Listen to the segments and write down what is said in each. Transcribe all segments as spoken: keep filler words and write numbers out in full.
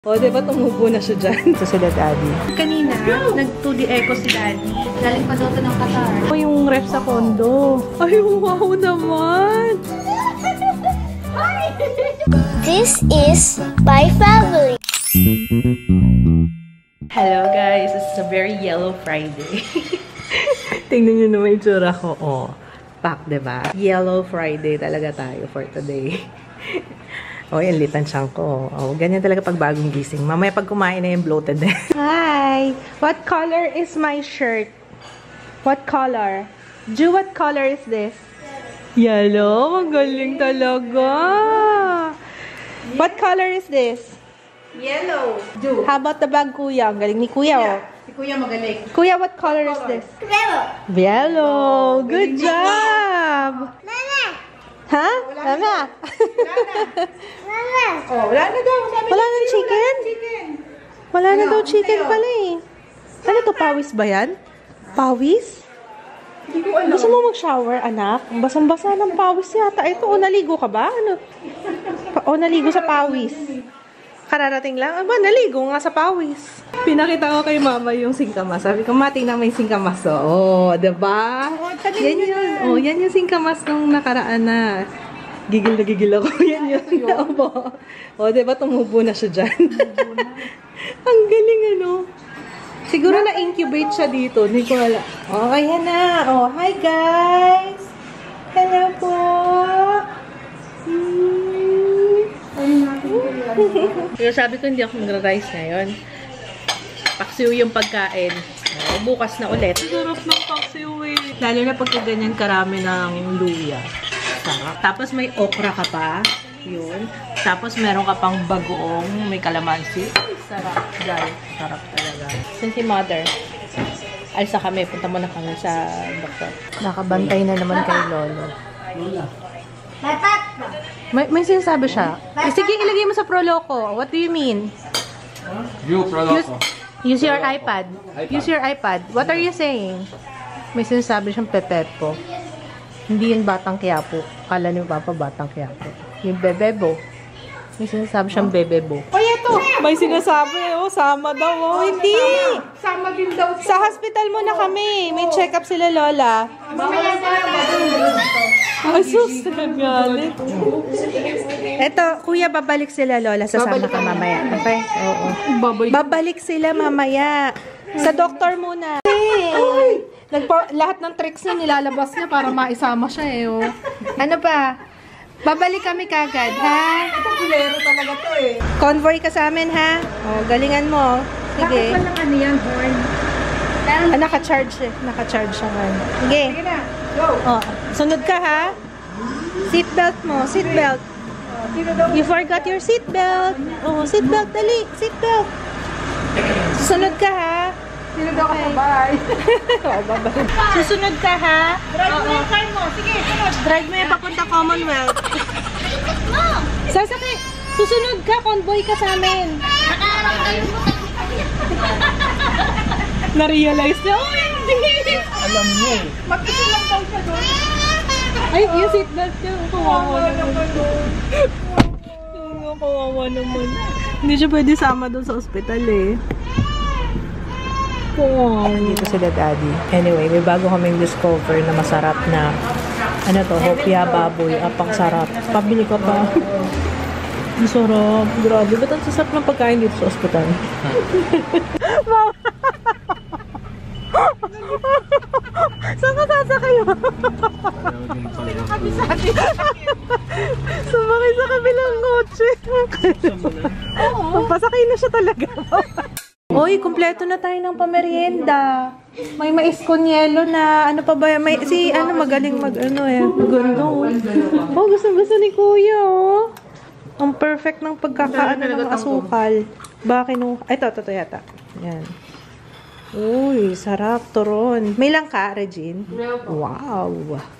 O, diba tumubo na siya dyan? Ito sila daddy. Kanina, nag-two D echo si daddy. Galing pa daw ito ng Qatar. O, yung ref sa condo. Ay, wow naman! This is my family. Hello guys, this is a very yellow Friday. Tingnan nyo naman yung tsura ko. Oh, pack, diba? Yellow Friday talaga tayo for today. Oh, yung litansyan ko. Oh, ganyan talaga pag bagong gising. Mamaya pag kumain na yung bloated na. Hi! What color is my shirt? What color? Ju, what color is this? Yellow? Magaling talaga! What color is this? Yellow. Ju. How about the bag, kuya? Ang galing ni kuya, oh. Si kuya magaling. Kuya, what color, color is this? Yellow. Yellow! Good job! Mama. Ha? Mama? Mama. Oh, wala na daw. Wala nang chicken? Chicken. Wala na Ano? daw chicken Sa'yo? pala eh. Ano to? Pawis ba yan? Pawis? Hindi ko alam. Gusto mo mag-shower, anak? Basang-basa ng pawis yata. Ito, o naligo ka ba? Ano? Pa o naligo sa pawis? Kararating lang? Aba, naligo nga sa pawis. Pinakita ko kay mama yung singkamas. Sabi ko, mati na may singkamas. Oh, diba? Oh, Yan yun. Oh, yan yung singkamas nung nakaraan na. Gigil na gigil ako. Yan yun. Opo. O, diba? Tumubo na siya dyan. Ang galing, ano? Siguro na-incubate siya dito. Hindi ko alam. Okay, yan na. Oh, hi guys! Hello po! Hmm. Pero sabi ko, hindi ako magra-rice ngayon. Paksiw yung pagkain. Oh, bukas na ulit. Sarap ng paksiw eh. Lalo na pagka ganyan karami ng luya. Sarap. Tapos may okra ka pa. Yun. Tapos meron ka pang bagoong may kalamansi. Ay, sarap. Guys, sarap talaga. Sin si mother. Alsa kami. Punta muna kami sa doktor. Nakabantay na naman kay Lolo. Batat. May, may sinasabi siya. Eh, sige, ilagay mo sa Proloco. What do you mean? You, Use, use your iPad. Use your iPad. What are you saying? May sinasabi siyang Pepepo. Hindi yung Batang Quiapo. Kala ni Papa Batang Quiapo. Yung Bebebo. May sinasabi siyang Bebebo. Oh, ito. May sinasabi, oh, sama daw. Oh, hindi. Sama din daw. Sa hospital muna kami. May check-up sila, Lola. Mamaya pa Ay, sus, nagagalit. Eto, kuya, babalik sila, Lola. Sasama ka mamaya. Okay? Oo. Babalik sila mamaya. Sa doktor muna. Ay! Nagpa lahat ng tricks na nilalabas niya para maisama siya eh. Oh. Ano pa? Babalik kami kagad, ha? Ito kulero talaga to eh. Convoy ka sa amin, ha? Oh, galingan mo. Sige. Bakit walang ano yan, horn? Ah, naka-charge eh. Naka-charge siya ngayon. Sige. Sige na. Go. Oh, sunod ka, ha? Seatbelt mo. Seatbelt. Sino daw? You forgot your seatbelt. Oh, seatbelt, dali. Seatbelt. Susunod ka, ha? Sino daw kasabay? Oh, babay. Susunod ka, ha? Drive mo yung car mo. Sige, sunod. Drive mo yung papunta Commonwealth. Sasakay. Susunod ka, convoy ka sa amin. Na-realize niya, oh, hindi. Alam niyo eh. Mag-isa lang daw siya doon. Ay, yung seatbelt niya. Kawawa naman. Kawawa naman. Hindi siya pwede sama doon sa ospital eh. Wow. Dito sila daddy. Anyway, may bago kaming discover na masarap na ano to, hopia baboy. Apang sarap. Pabili ka pa. Ang sarap. Grabe. Ba't ang sasarap ng pagkain dito sa ospital? Mama! Saan ka sasakay mo? Sumakay sa kabilang kotse. Pasakay na siya talaga. Oy, kumpleto na tayo ng pamerienda. May mais con yelo na ano pa ba yan? May, si ano magaling mag ano eh. Ganda oh. Oh, gusto gusto ni Kuya oh. Ang perfect ng pagkakaano ng asukal. Bakit no? Ay, ito, ito, ito yata. Yan. Uy, sarap. Turon. May langka, Regine? Wow.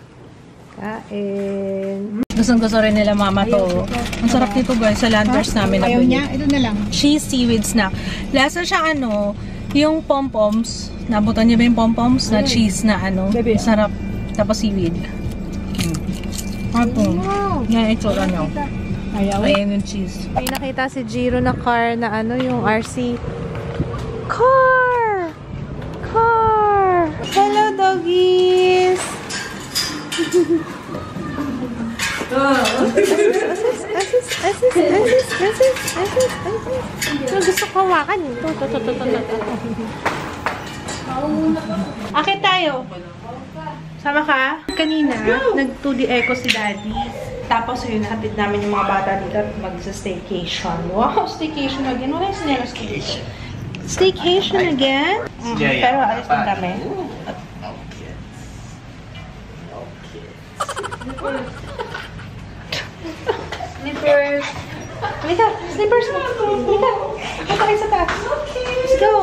Kain. Gustong-gusto rin nila mama to. Ang sarap nito guys sa Landers namin. Ayaw niya? Ito na lang. Cheese seaweed snack. Lasa siya ano, yung pom-poms. Nabutan niyo ba yung pom-poms na cheese na ano? Sarap. Tapos seaweed. Hmm. Ito. Yan itsura niyo. Ayaw. Ayan yung cheese. May nakita si Jiro na car na ano, yung R C. Car! Car! Hello, doggies! Asis, asis, asis, asis, asis, asis, asis. Gusto ko hawakan. Ito, ito, ito, ito, ito. Akit tayo. Sama ka? Kanina, nag two D eco si Daddy. Tapos yun, nahatid namin yung mga bata dito at mag-staycation. Wow, staycation again. Wala yung sinela staycation. Staycation again? Mm, pero alis din kami. Slippers. Halika, slippers mo. Halika. Punta kayo sa taas. Let's go.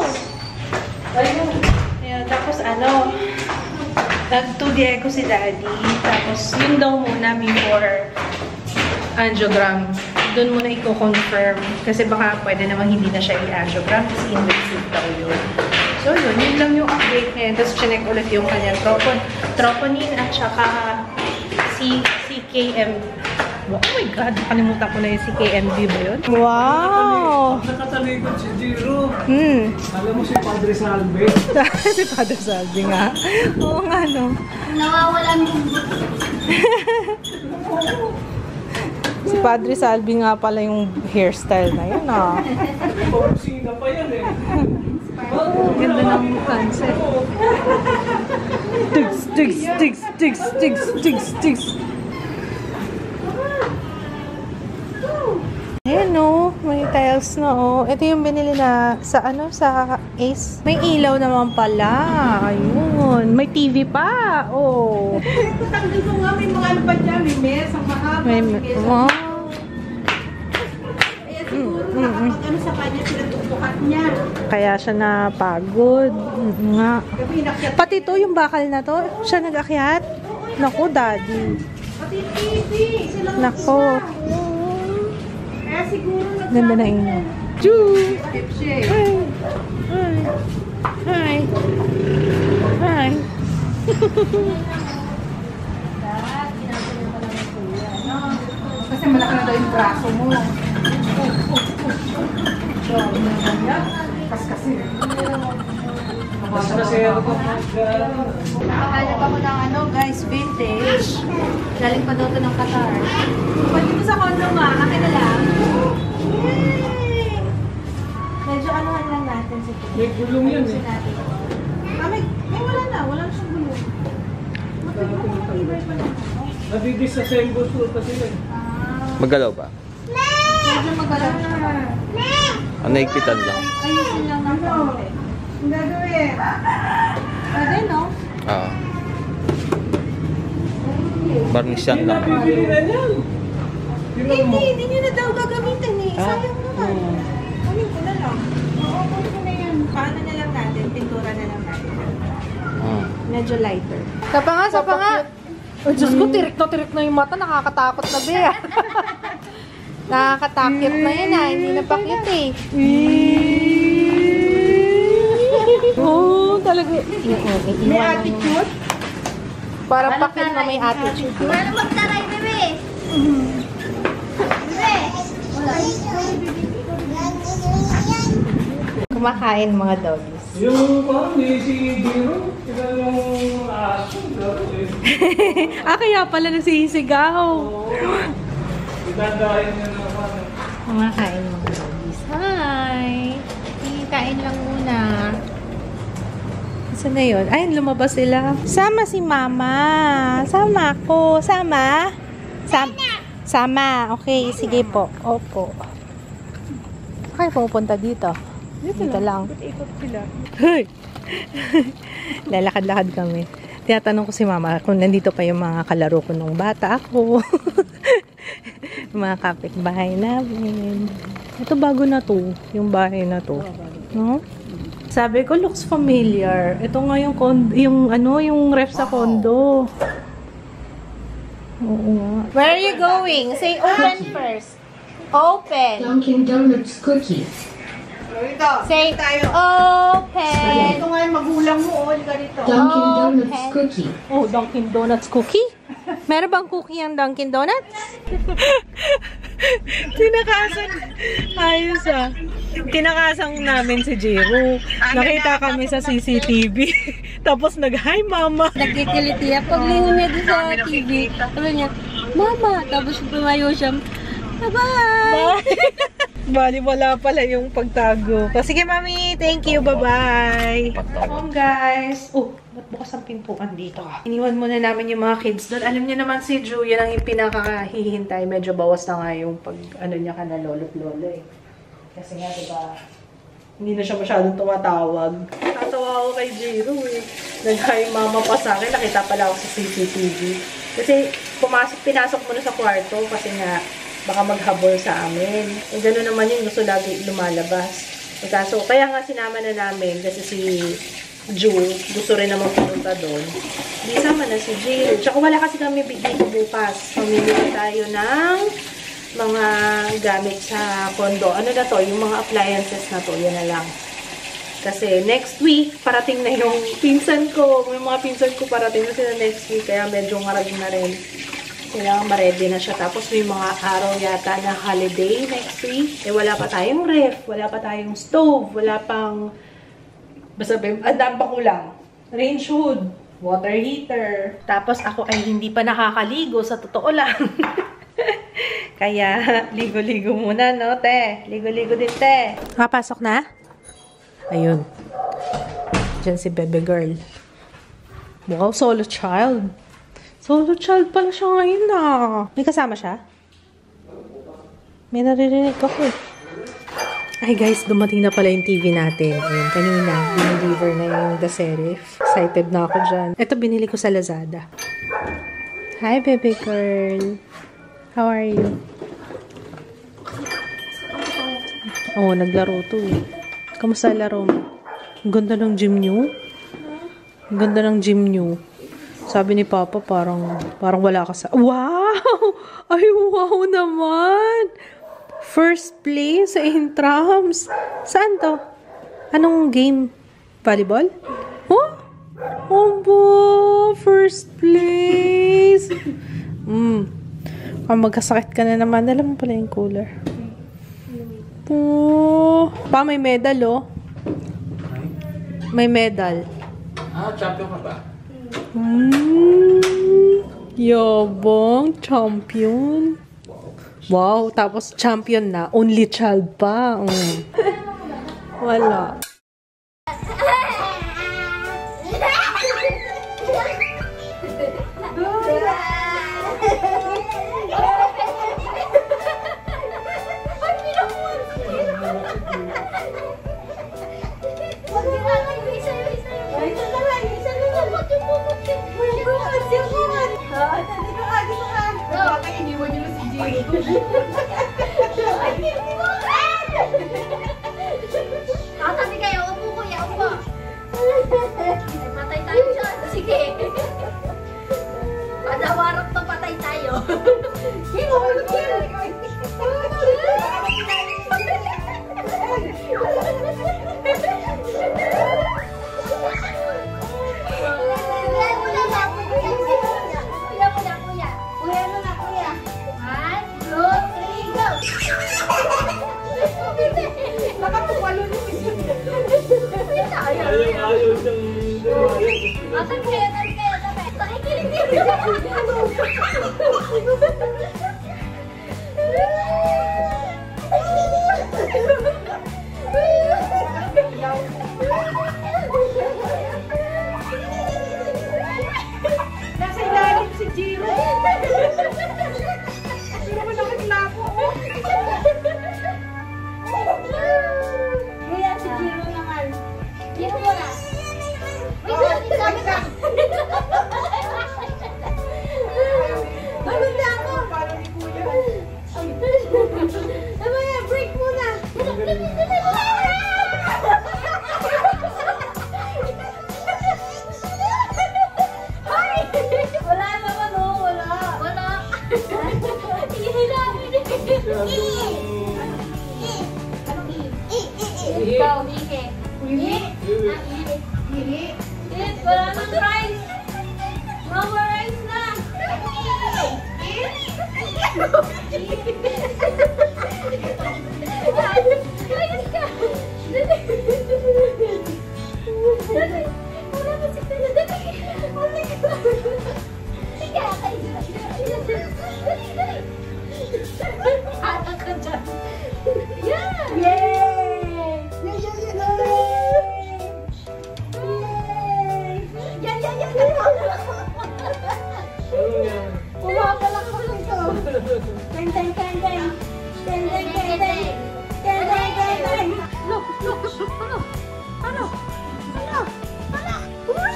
Ayan, tapos ano, nag two D eco si Daddy. Tapos yun daw muna before angiogram. Doon muna i-confirm. Kasi baka pwede namang hindi na siya i-angiogram kasi invasive daw yun. So yun, yun lang yung update ngayon. Tapos chinek ulit yung kanyang tropon, troponin at saka si C K M. Oh my God, nakalimutan ko na yung C K M B ba yun? Wow! Nakatalikod si Jiro. Hmm. Alam mo si Padre Salve? Si Padre Salve nga. Oo nga, no? Nawawalan mo. Si Padre Salve nga pala yung hairstyle na yun, ah. Pausina pa yan eh. Ganda ng concept. Tigs, tigs, tigs, tigs, tigs, tigs, tigs. Ayan, no? May tiles na, oh. Ito yung binili na sa, ano, sa Ace. May ilaw naman pala. Ayun. May T V pa. Oh. Tanggal ko nga, may mga ano pa dyan, may mesa, mahaba, May, may mesa. wow. Kaya siguro nakapag ano sa kanya, pinatutukat niya. Kaya siya napagod. Mm, nga. Gabi, inakyat. Pati to, yung bakal na to, siya nag-akyat. Naku, Daddy. Pati T V, silang Nako. Kaya siguro nag- Ganda na inyo. Choo! Step siya eh. Hi! Hi! Hi! Hi! Kasi malaki na daw yung braso mo. Kas kasi. Mas kasi ako. Nakahanap ako ng ano guys, vintage. Galing pa daw to ng Qatar. Pag dito sa condo nga, akin na lang. Yay! Medyo anuhan lang natin si Tito. May gulong yan eh. Ayusin natin. Ah, may, may wala na. Wala na siyang gulong. Matibay matibay pa lang. Nadidisassemble tool pa sila eh. Ah, Magalaw ba? medyo magalaw na. Ang naigpitan lang. Ayusin lang ng konti. Ang gagawin. Pwede, no? Oo. Barnisyan lang. Bibili na yan. Hindi, hindi nyo na daw gagamitin eh. Sayang naman. Kunin ko na lang. Oo, kunin ko na yan. Paano na lang natin? Pintura na lang natin. Hmm. Medyo lighter. Sapa nga, sapa nga. Oh, Diyos ko, tirik na tirik na yung mata. Nakakatakot na, Be. Nakakatakot na yan, ah. Hindi na pakit, eh. Oo, oh, talaga. May attitude? Para pakit na may attitude. Ano magtaray, bebe? Bebe! Kumakain mga doggies. Yung parang ni si Jiro, sila yung aso. Ah, kaya pala nagsisigaw. Idadahin niya na parang. Kumakain mga doggies. Hi! Kain lang muna. Saan na yun? Ay, lumabas sila. Sama si Mama. Sama ako. Sama? Sam Sama. Okay, sige po. Opo. Kaya pupunta dito. Dito, lang. Ikot sila. Hey! Lalakad-lakad kami. Tinatanong ko si Mama kung nandito pa yung mga kalaro ko nung bata ako. Mga kapitbahay namin. Ito bago na to. Yung bahay na to. No? Sabi ko, looks familiar. Ito nga yung, condo, yung ano, yung ref sa condo. Oo nga. Where are you going? Say open first. Open. Dunkin' Donuts cookies. Ito. Say tayo. open. Ito nga yung magulang mo. Olga dito. Dunkin' Okay. Donuts cookie. Oh, Dunkin' Donuts cookie? Meron bang cookie ang Dunkin' Donuts? Tinakasan. Ayos ah. Tinakasang namin si Jiro. Nakita kami sa C C T V. Tapos nag-hi mama. Nagkikiliti niya. Paglingon niya doon sa T V, sabi niya, Mama! Tapos tumayo siya, bye-bye! Bali, wala pala yung pagtago. So, sige, mami. Thank you. Bye-bye. Home, guys. Oh, ba't bukas ang pintuan dito? Iniwan muna namin yung mga kids doon. Alam niyo naman si Drew, yan ang yung pinakahihintay. Medyo bawas na nga yung pag, ano niya ka na lolo't lolo eh. Kasi nga, diba, hindi na siya masyadong tumatawag. Tatawa ako kay Jiro eh. Nag-hi mama pa sa akin. Nakita pala ako sa C C T V. Kasi, pumasok, pinasok mo na sa kwarto kasi nga, baka maghabol sa amin. Eh, gano'n naman yun. Gusto lagi lumalabas. Eh, kaso, kaya nga sinama na namin kasi si Ju, gusto rin naman pumunta doon. Di sama na si Jill. Tsaka wala kasi kami dito bukas. Mamimili tayo ng mga gamit sa condo. Ano na to? Yung mga appliances na to. Yan na lang. Kasi next week, parating na yung pinsan ko. May mga pinsan ko parating na sila next week. Kaya medyo ngarag na rin. Kailangan ma-ready na siya. Tapos may mga araw yata na holiday next week. Eh, wala pa tayong ref. Wala pa tayong stove. Wala pang... Basta, andam pa kulang. Range hood. Water heater. Tapos ako ay hindi pa nakakaligo. Sa totoo lang. Kaya, ligo-ligo muna, no, te? Ligo-ligo din, te. Nakapasok na? Ayun. Diyan si bebe girl. Wow, solo child. Solo child pala siya ngayon na. May kasama siya? May naririnig ako eh. Ay guys, dumating na pala yung T V natin. Ayun, kanina. Deliver na yung The Serif. Excited na ako dyan. Ito binili ko sa Lazada. Hi, baby girl. How are you? Oo, oh, naglaro to eh. Kamusta laro mo? Ang ganda ng gym nyo. Ang ganda ng gym nyo. Sabi ni Papa, parang, parang wala ka sa... Wow! Ay, wow naman! First place sa Intrams. Saan to? Anong game? Volleyball? Oh? Obo! First place! Hmm. Kung magkasakit ka na naman, alam mo pala yung cooler. Oh. Pa, may medal, oh. May medal. Ah, champion ka ba? Hmm, yabang, champion. Wow, tapos champion na. Only child pa. Mm. Wala. Tatabi kayo, upo kuya, upo. Patay tayo siya. Sige. Padawarap to, patay tayo. Asan kayo? Asan kayo? Nakikilig din. Nasa ilalim si Jiro. Sino ko nakiklapo? Kuya, si Jiro naman. Jiro mo na. Wait, sabi ka. Ano na ako? Paano ni Kuya? Ano yan? Break muna. Wala naman oh, wala. Wala. Ikaw, Ike. Ike. Wala nang rice. Mama, rice na. Ayos ka! Dali! Dali! Wala pa si Tala! Dali! Oh my God! Sige! Dali! Dali! Atak ka dyan! Yeah! Yay! Yay! Yay! Yay! Yan! Yan! Yan! Pumakalak ko lang to! Teng! Teng! Teng! Teng! Teng! Teng! Teng! Teng! Teng! Teng! Teng! Teng! Look! Look! Ano? Ano? Ano? Ano? Uy!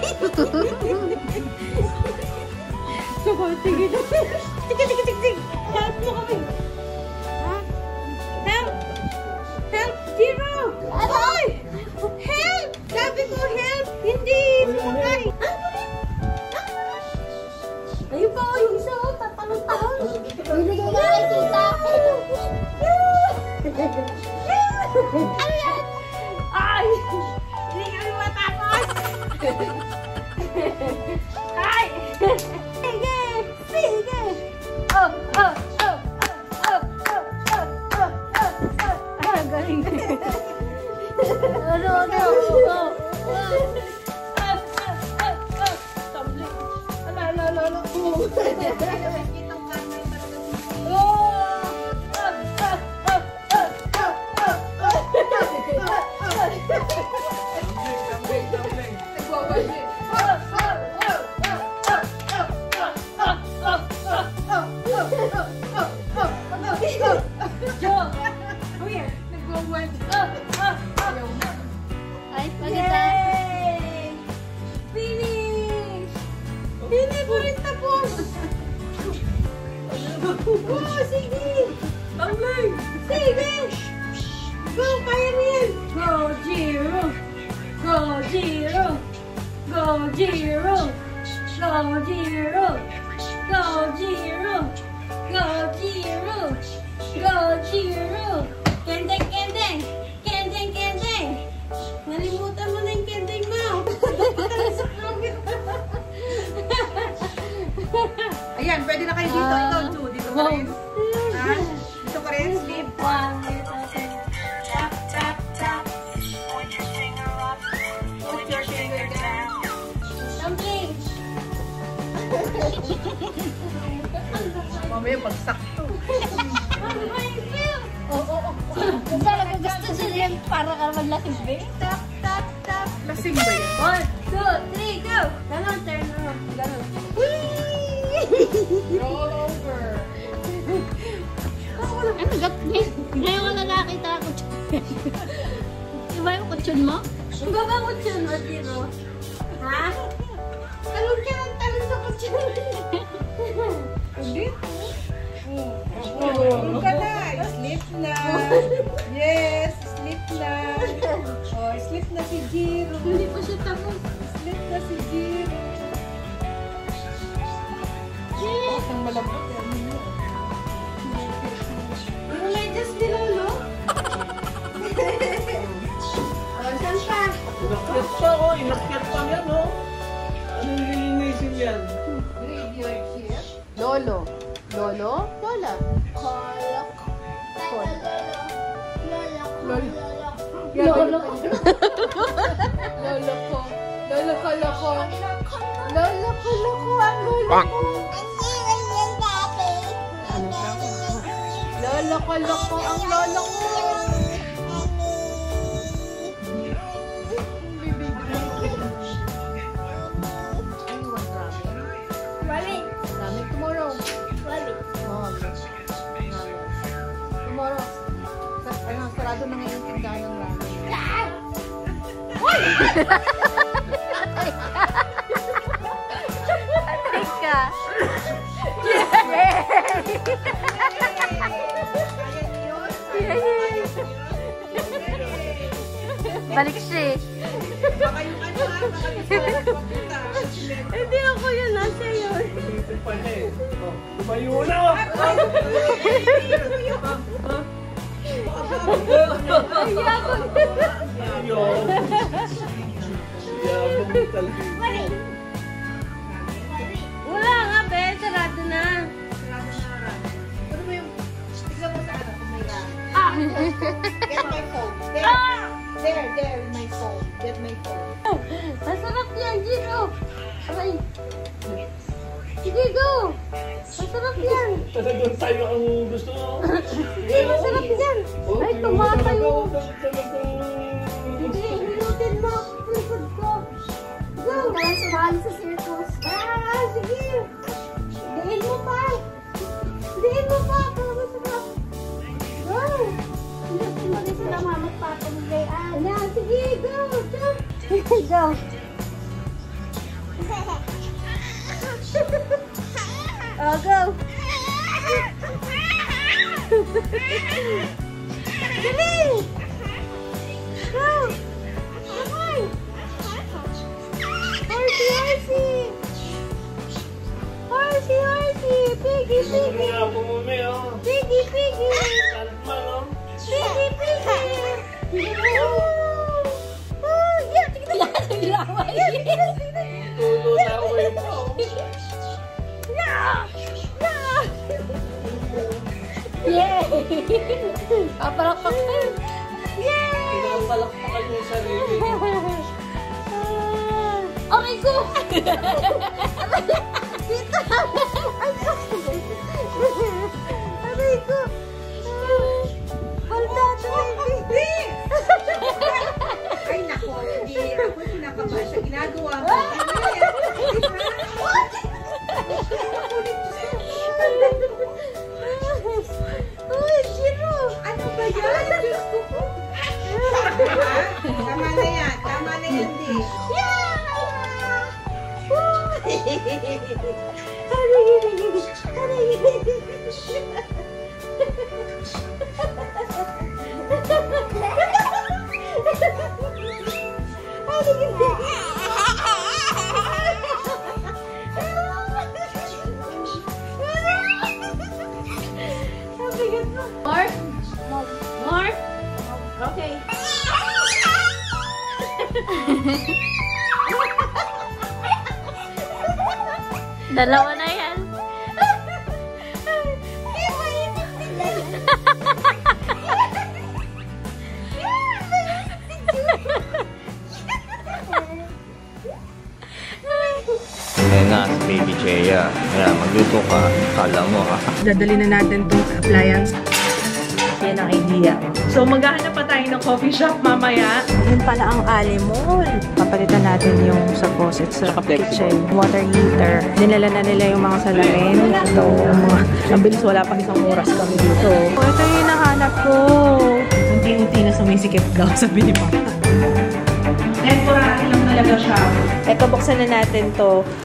Saka, sige. Sige, sige, sige, sige. Help mo kami. Ha? Help! Help! Zero! Hoy! Help! Sabi ko, help! Hindi! Sumakay! Ayun pa, yung isa, oh, tatanong-tanong. Bibigay ka kay tita. Ano yan? Ay! Hindi kami matapos! Ay! Sige! Sige! Oh! Oh! Oh! Oh! Oh! Oh! Oh! Oh! Oh! Ah, galing. Ano? Ano? Oh! Oh! Ah! Ah! Ah! Ah! Tumbling. Ala! Ala! Ala! Ala! Oh! Ay, maganda. Finish! Hindi pa rin tapos! Oh, sige! Tumbling! Sige! Go, kaya niyan! Go, Jiro! Go, Jiro! Go, Jiro! Go, Jiro! Go, Jiro! Go, Jiro! Go, Jiro! Kendeng, kendeng! Kendeng, kendeng! Nalimutan mo na yung kendeng mo! Sa program! Ayan, pwede na kayo dito. Ito, two. Dito ka rin. Ha? Dito ka rin. Sleep. One, tap, tap, tap. Put your finger up. Put your finger down. Dumpling. Mamaya pagsakto. Oo, oo. Kung talaga gusto siya yan, para ka naman lasing ba? Tap, tap, tap. Lasing ba yan? One, two, three, go! Ganon, turn around. Ganon. Roll over. Ano, gat? Ngayon ko na nakita ako. Iba yung kutsyon mo? Iba ba kutsyon mo, Jiro? Ha? Talon ka lang, talon sa kutsyon. Hindi. Tulog ka na. Sleep na. Yes, sleep na. Oh, sleep na si Jiro. Hindi pa siya tapos. Sleep na si Jiro. Oh, ang malambot yan. Yung medyas ni Lolo. Oh, saan pa? Inakyat pa, oh. Inakyat pa yan, oh. Ano nililinisin yan? Lolo. Lolo? Lola. Lolo. Lolo ko. Lolo ko. Lolo ko, loko. Lolo ko, loko. Ang lolo ko. Lolo ko, loko. Ang lolo ko. Rabbit. Ramen tomorrow. Rabbit. Oh, okay. Tomorrow. Sa, ano, sarado na ngayon yung tindahan ng ramen. Teka. Balik siya eh. Baka yung ano ah, baka yung sarap papunta. Hindi ako yun, nasa yun. Initin pa niya eh. Oh, tumayo na! Ay, yabang. Ayun. Yabang talaga. Wala nga, be. Sarado na. Get my phone. There. There, there, my phone. Get my phone. Masarap yan, Gino. Aray. Sige, go. Masarap yan. Talagang tayo ang gusto mo. Sige, masarap yan. Ay, tumatayo. Hindi, hinutin mo. Likod ko. Go. Kaya sumali sa circus. Ah, sige. Diin mo pa. Diin mo pa. Para masarap. Go. Hinutin mo rin sila mamat papamigay. Ah, na, sige. Go. Go. Go. Oh, go. Dali. Go. Come on. Horsey, horsey. Horsey, horsey. Piggy, piggy. Kaya pumumi, oh. Piggy, piggy. Kalat man, oh. Piggy, piggy. Oh, oh, yeah. Tignan mo. Tignan mo. Tulo na ako eh, po. Yeah. Yeah. Yay! Papalakpak ka. Yay! Pinapalakpakan yung sarili. Okay ko! Dito! Ay ko! Aray ko! Baldado baby! Ay, nako. Hindi ako pinakaba siya. Ginagawa mo. Uy, Gino! Ano ba yan? Diyos ko po. Tama na yan. Tama na yan, di. More? More? Okay. Dalawa na yan. Ngayon na, si Baby Chea. Kaya magluto ka. Kala mo ha. Dadali na natin itong appliance. Yan ang idea. So, maghahanap pa tayo ng coffee shop mamaya. Yun pala ang Alimol. Papalitan natin yung sa faucet sa kitchen. Water heater. Dinala na nila yung mga salamin. Ito, mga, ang bilis, wala pang isang oras kami dito. Oh, ito yung hinahanap ko. Unti-unti na sumisikip daw, sabi ni Papa. Temporary lang talaga siya. Ito, buksan na natin to.